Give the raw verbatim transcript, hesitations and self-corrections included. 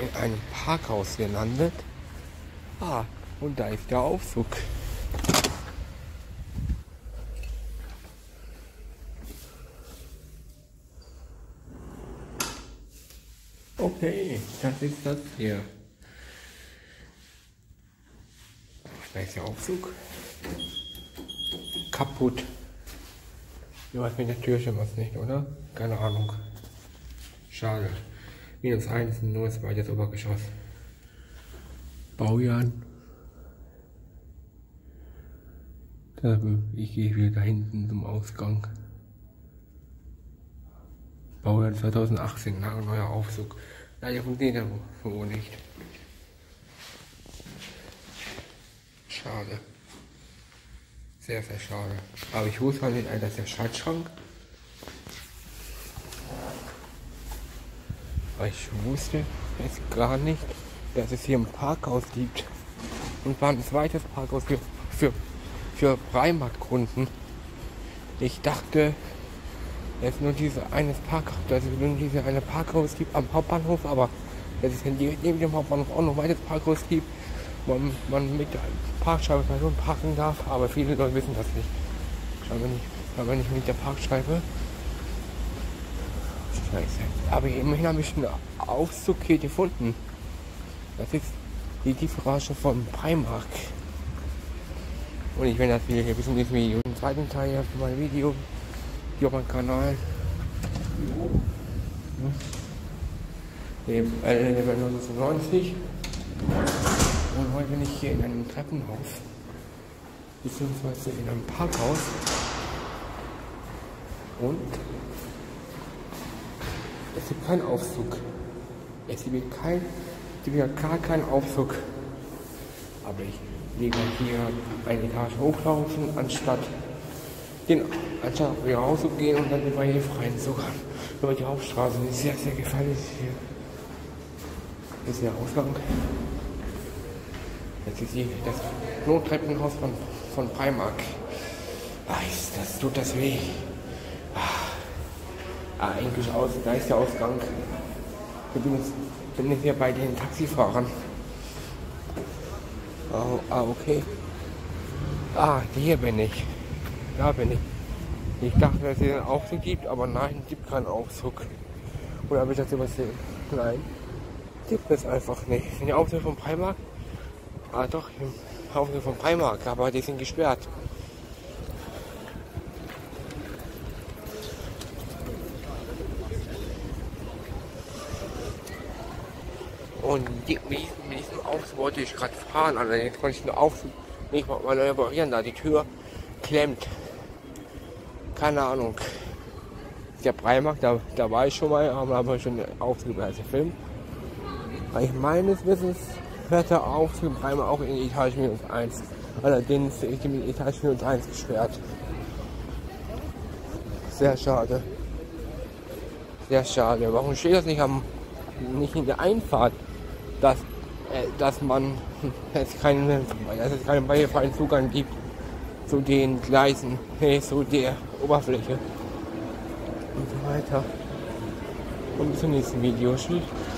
in einem Parkhaus gelandet. Ah, und da ist der Aufzug. Okay, das ist das hier. Da ist der Aufzug. Kaputt. Ja, was mit der Türchen was nicht, oder? Keine Ahnung. Schade. Minus eins, nur das zweites Obergeschoss. Baujahr. Ich gehe wieder da hinten zum Ausgang. Baujahr zweitausendachtzehn, ein neuer Aufzug. Leider funktioniert er wohl nicht. Schade. Sehr, sehr schade. Aber ich wusste halt nicht, das ist der Schaltschrank. Aber ich wusste es gar nicht, dass es hier ein Parkhaus gibt. Und war ein zweites Parkhaus für, für, für Primark-Kunden. Ich dachte, dass es nur diese eine Parkhaus, dass es nur diese eine Parkhaus gibt am Hauptbahnhof, aber dass es neben dem Hauptbahnhof auch noch ein weiteres Parkhaus gibt, wo man, man mit der Parkscheibe parken darf, aber viele Leute wissen das nicht. Scheinbar nicht, aber nicht mit der Parkscheibe. Scheiße. Aber immerhin habe ich einen Aufzug hier gefunden. Das ist die Tiefgarage von Primark. Und ich werde das Video hier bis zum nächsten Video. Im zweiten Teil hier von meinem Video hier auf meinem Kanal. Level neunundneunzig. Und heute bin ich hier in einem Treppenhaus. Beziehungsweise in einem Parkhaus. Und es gibt keinen Aufzug. Es gibt kein, es gibt gar keinen Aufzug. Aber ich lieber hier eine Etage hochlaufen, anstatt den, anstatt wieder rauszugehen und dann über hier rein sogar über die Hauptstraße. Das ist sehr, sehr gefährlich hier. Das ist der Ausgang. Das ist die, das Nottreppenhaus von, von Primark. Ah, ist das, tut das weh. Ah, eigentlich aus, da ist der Ausgang. Ich bin jetzt, bin jetzt hier bei den Taxifahrern. Oh, ah, okay. Ah, hier bin ich. Da bin ich. Ich dachte, dass es einen Aufzug gibt, aber nein, es gibt keinen Aufzug. Oder habe ich das übersehen? Nein, gibt es einfach nicht. Sind die Aufzüge von Primark? Ah doch, Aufzüge von Primark, aber die sind gesperrt. Und die, mit, diesem, mit diesem Aufzug wollte ich gerade fahren, also jetzt konnte ich den Aufzug nicht mal reparieren, da die Tür klemmt. Keine Ahnung. Der Primark, da, da war ich schon mal, aber habe ich schon den Aufzug bereits gefilmt. Aber ich meines Wissens hört der Aufzug im Primark auch in die Etage minus eins. Allerdings ist die Etage minus eins gesperrt. Sehr schade. Sehr schade. Warum steht das nicht am nicht in der Einfahrt, dass, äh, dass man es keinen, dass es keinen barrierefreien Zugang gibt zu den Gleisen, äh, zu der Oberfläche und so weiter. Und bis zum nächsten Video. Tschüss.